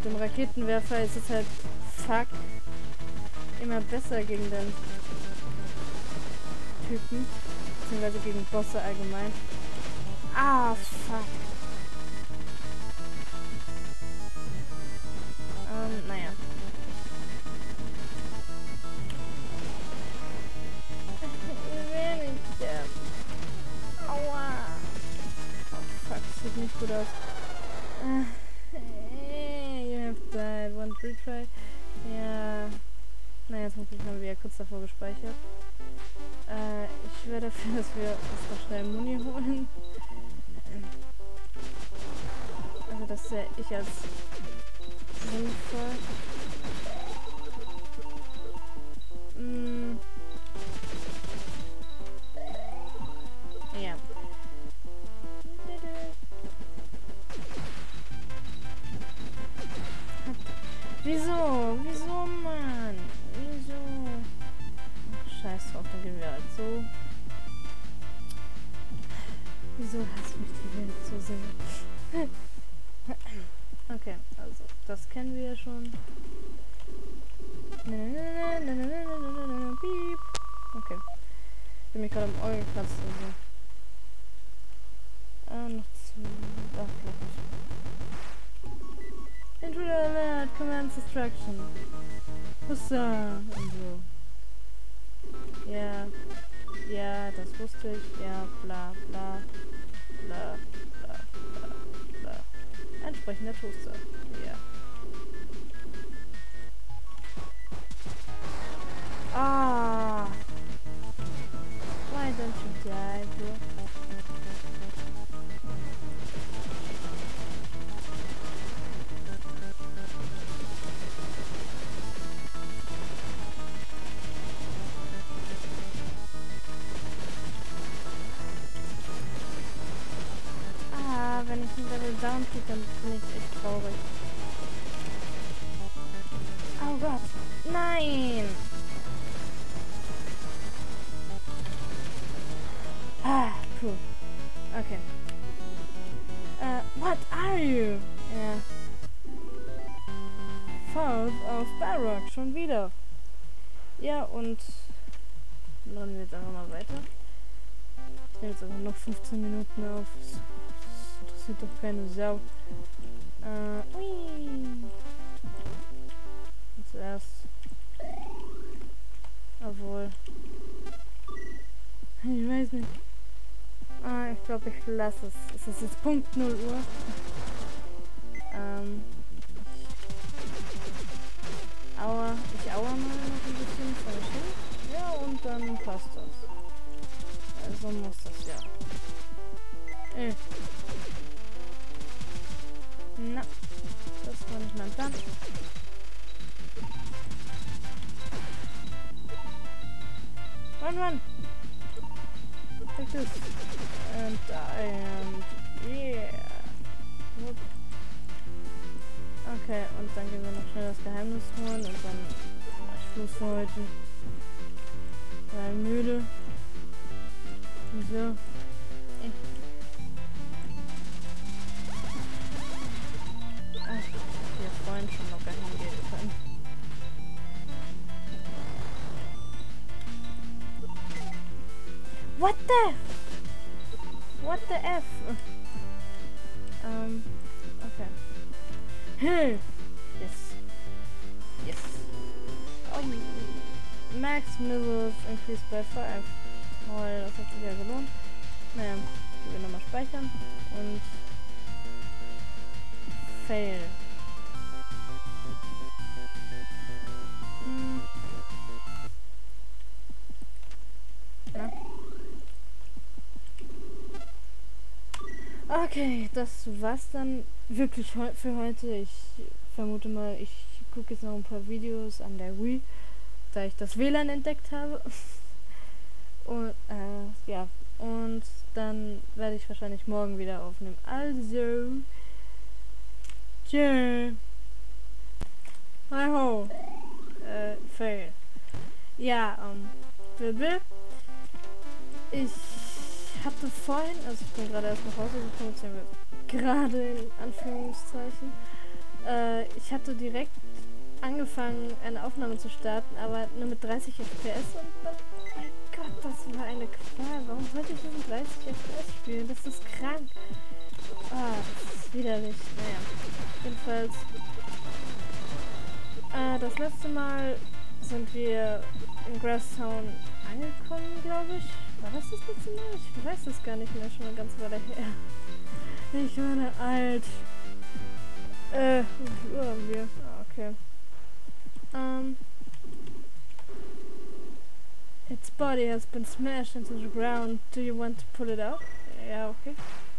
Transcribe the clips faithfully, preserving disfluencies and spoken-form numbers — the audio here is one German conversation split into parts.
mit dem Raketenwerfer ist es halt fuck immer besser gegen den Typen. Beziehungsweise gegen Bosse allgemein. Ah, fuck. Ähm, naja. Ich will nicht sterben. Aua. Oh, fuck, sieht nicht gut aus. You have died. One retry. Ja. Naja, zum Glück haben wir ja kurz davor gespeichert. Äh, ich wäre dafür, dass wir uns noch schnell Muni holen. Also das sehe ich als sinnvoll. Mm. Ja. Wieso? Wieso, Mann? Wieso? Ach, scheiß drauf, dann gehen wir halt so. Wieso hasst mich die Welt so sehr? Okay, also, das kennen wir ja schon. Piep. Okay. Ich bin mich gerade am Ohr gekratzt, also. Ah, noch zu... Ach, vielleicht nicht. Intruder Alert, Commands Destruction. Hussa und so. Ja, ja, das wusste ich. Ja, bla bla bla bla bla bla. Entsprechender Toaster. Ja. Ah. Why don't you die, bro? Wenn ich ein Level down kriege, dann bin ich echt traurig. Oh Gott. Nein! Ah, cool. Okay. Uh, what are you? Ja. Fault auf Barrock, schon wieder. Ja, und laden wir jetzt einfach mal weiter. Ich nehme jetzt einfach noch fünfzehn Minuten auf. Sieht doch keine Sau. Äh, ui. Zuerst. Obwohl. Ich weiß nicht. Ah, ich glaube, ich lasse es. Es ist jetzt Punkt null Uhr. ähm. Ich aua. Ich aua mal noch ein bisschen vor mich hin. Ja, und dann passt das. Also muss das ja. Äh. Na, das war nicht mein Plan. Run, run! Take this. And I am... Yeah! Whoop. Okay, und dann gehen wir noch schnell das Geheimnis holen und dann mach ich Schluss für heute. Weil müde. Und so. Schon locker hingehen können. What the? What the F? Ähm, okay. Hey! Yes. Yes. Oh, Max Missiles increased by five. Oh, das hat sich ja gelohnt. Naja, wir nochmal speichern und fail. Okay, das war's dann wirklich heu für heute. Ich vermute mal, ich gucke jetzt noch ein paar Videos an der Wii, da ich das W L A N entdeckt habe. Und, äh, ja. Und dann werde ich wahrscheinlich morgen wieder aufnehmen. Also, tschö. Hi ho. Äh, fail. Ja, ähm, Bibi. Ich hatte vorhin, also ich bin gerade erst nach Hause gekommen, gerade in Anführungszeichen, Äh, ich hatte direkt angefangen, eine Aufnahme zu starten, aber nur mit dreißig F P S und dann, oh mein Gott, das war eine Qual. Warum sollte ich mit dreißig F P S spielen? Das ist krank. Ah, das ist widerlich. Naja, jedenfalls. Äh, das letzte Mal sind wir in Grasstown angekommen, glaube ich. War das das letzte Mal? Ich weiß es gar nicht mehr, schon eine ganze Weile her. Ich werde alt. Äh, wie viel Uhr haben wir? Ah, okay. Um, its body has been smashed into the ground. Do you want to pull it out? Yeah, okay.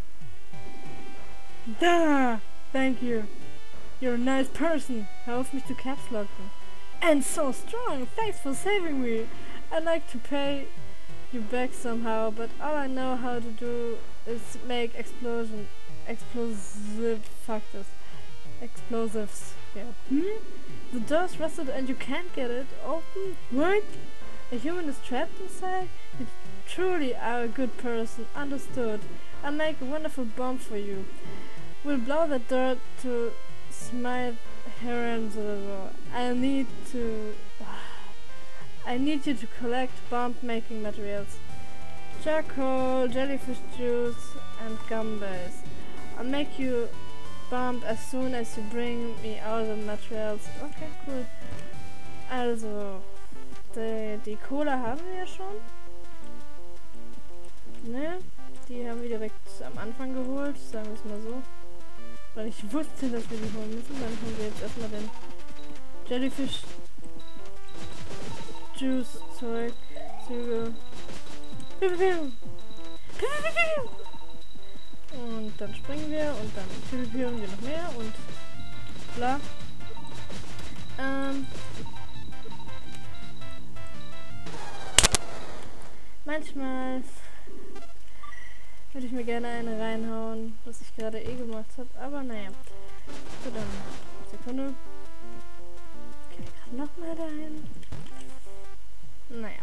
Da! Thank you. You're a nice person. Hör auf mich zu caps locken. And so strong. Thanks for saving me. I'd like to pay you back somehow, but all I know how to do is make explosion, explosive factors. Explosives. Yeah. Hmm? The door's rusted and you can't get it open? What? A human is trapped inside? You truly are a good person. Understood. I'll make a wonderful bomb for you. We'll blow the door to smite herons. I need to... I need you to collect bomb-making materials. Charcoal, jellyfish juice and gum base. I'll make you bomb as soon as you bring me all the materials. Okay, cool. Also, die, die Kohle haben wir ja schon. Ne? Die haben wir direkt am Anfang geholt, sagen wir es mal so. Weil ich wusste, dass wir die holen müssen. Dann holen wir jetzt erstmal den Jellyfish Juice Zeug. Züge. Und dann springen wir und dann teleportieren wir noch mehr und bla. Ähm. Manchmal würde ich mir gerne eine reinhauen, was ich gerade eh gemacht habe, aber naja. So, dann. Sekunde. Gehen wir gerade nochmal dahin. Naja.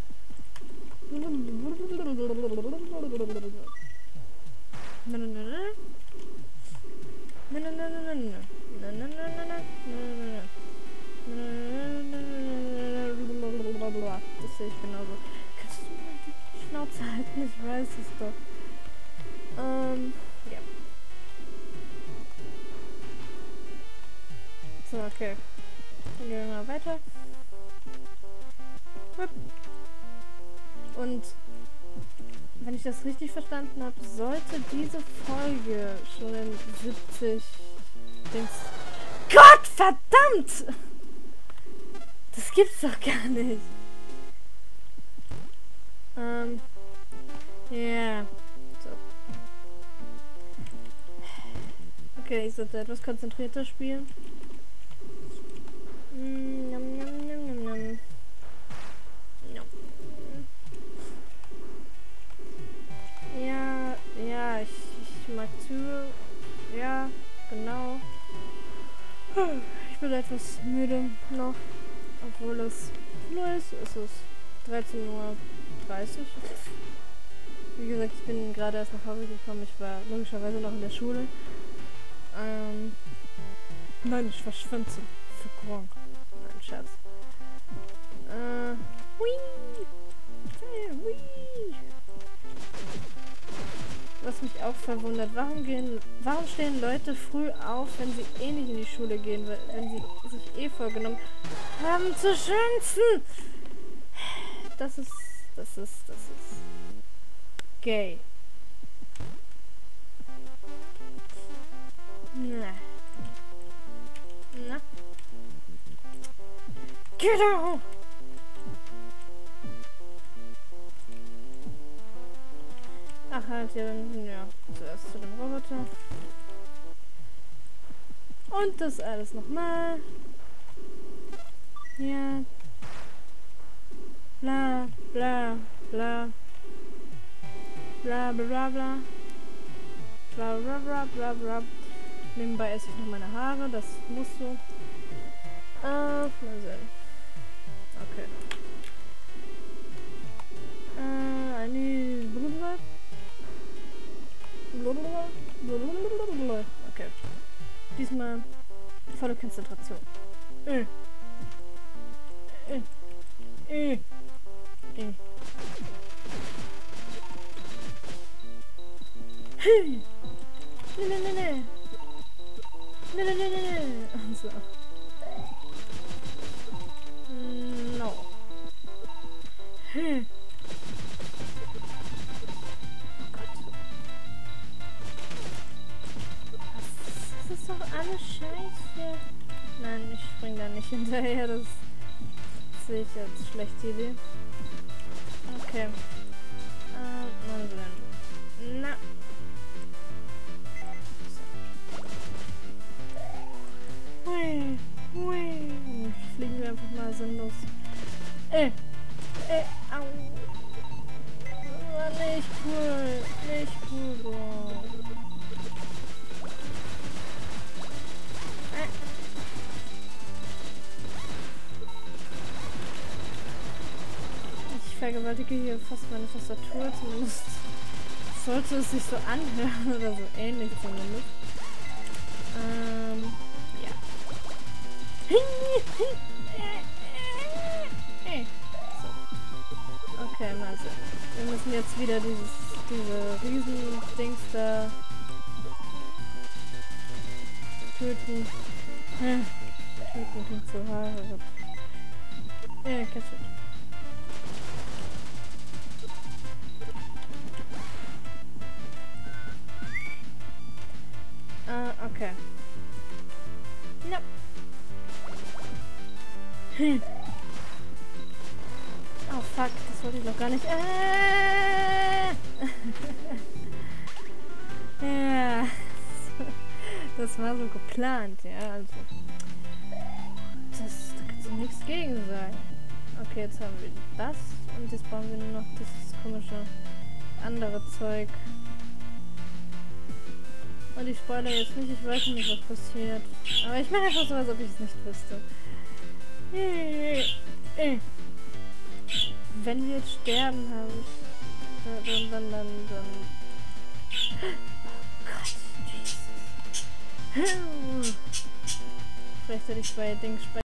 Das sehe ich genauso. Kannst du mal die Schnauze halten? Ich weiß es doch. Ähm, ja. So, okay. Dann gehen wir mal weiter. Und wenn ich das richtig verstanden habe, sollte diese Folge schon in siebzig Dings... Gott verdammt! Das gibt's doch gar nicht. Ähm... Ja. Yeah. So. Okay, ich sollte etwas konzentrierter spielen. Mm, nom, nom, nom, nom, nom. Ja, ja, ich, ich mag Züge. Ja, genau. Ich bin etwas müde noch, obwohl es nur ist. Es ist dreizehn Uhr dreißig. Wie gesagt, ich bin gerade erst nach Hause gekommen. Ich war logischerweise noch in der Schule. Ähm, nein, ich war schwänze für Gronk. Nein, Scherz. Äh, hui! Hey, hui! Was mich auch verwundert, warum gehen, warum stehen Leute früh auf, wenn sie eh nicht in die Schule gehen, wenn sie sich eh vorgenommen haben zu schwänzen? Das ist, das ist, das ist gay. Na. Na. Genau. Ach halt, ja, dann, ja, zuerst zu dem Roboter. Und das alles nochmal. Ja. Bla, bla, bla. Bla, bla, bla, bla. Bla, bla, bla, bla, bla. Nebenbei esse ich noch meine Haare, das muss so. Äh, mal sehen. Okay. Äh, eine... Okay. Diesmal Volle Konzentration. Äh. Äh. Äh. Äh. Hey. Nee, nee, nee, nee. Nee, nee, nee, nee, nee. So. No. Hey. Oh Gott. Was? Das ist doch alles scheiße. Nein, ich spring da nicht hinterher. Das sehe ich als schlechte Idee. Okay. Ähm, mal sehen. Na. Hui, hui. Fliegen wir einfach mal sinnlos. Äh, äh, au. Oh, nicht cool. Nicht cool, Bro. Äh. Ich vergewaltige hier fast meine Tastatur, zumindest sollte es sich so anhören oder so ähnlich zumindest. Ähm, ja. So. Okay, mal sehen. Wir müssen jetzt wieder dieses, diese Riesendings da töten. Töten klingt so hart. Ja, catch it. Uh, okay. No. Hm. Oh fuck, das wollte ich noch gar nicht. Äh! Ja. Das war so geplant, ja. Also. Das, da kannst du nichts gegen sagen. Okay, jetzt haben wir das und jetzt brauchen wir nur noch dieses komische andere Zeug. Und ich spoilere jetzt nicht, ich weiß nicht, was passiert. Aber ich mache einfach so, als ob ich es nicht wüsste. Wenn wir jetzt sterben, habe ich... Dann, dann, dann, dann... Oh Gott, Jesus. Vielleicht hätte ich bei Dings...